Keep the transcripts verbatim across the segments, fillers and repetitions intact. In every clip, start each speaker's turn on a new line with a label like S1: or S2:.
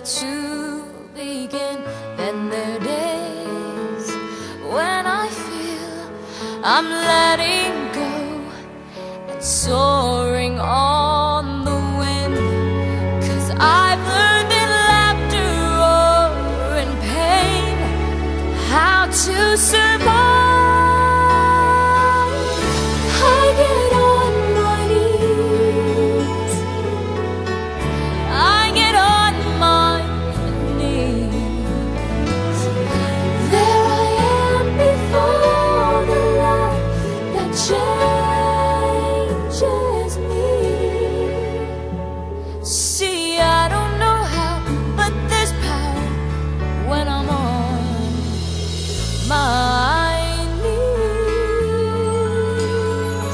S1: to begin. And there are days when I feel I'm letting go and soaring on the wind, 'cause I've learned in laughter or in pain how to survive. I get on my knees, I get on my knees. There I am before the light that changes me. See, I don't know how, but there's power when I'm on my knees.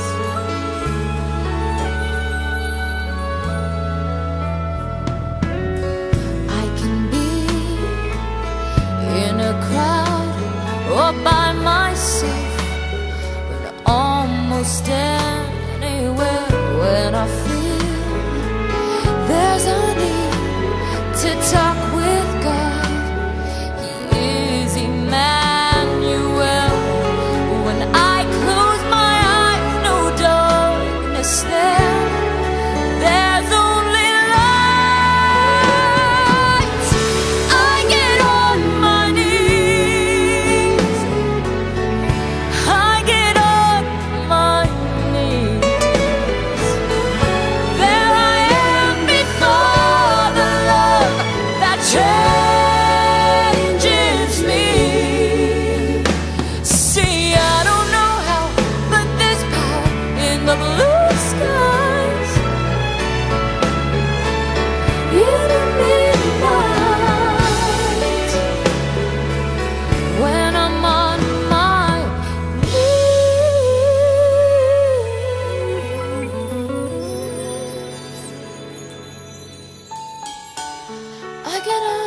S1: I can be in a crowd or by myself, but almost anywhere when I feel there's a need to talk with God. He is Emmanuel. When I close my eyes, no darkness there. There's only light. I get on my knees, I get on my knees. There I am before the love that changes me. See, I don't know how, but there's power in the blue skies, in the midnight, when I'm on my knees. I get on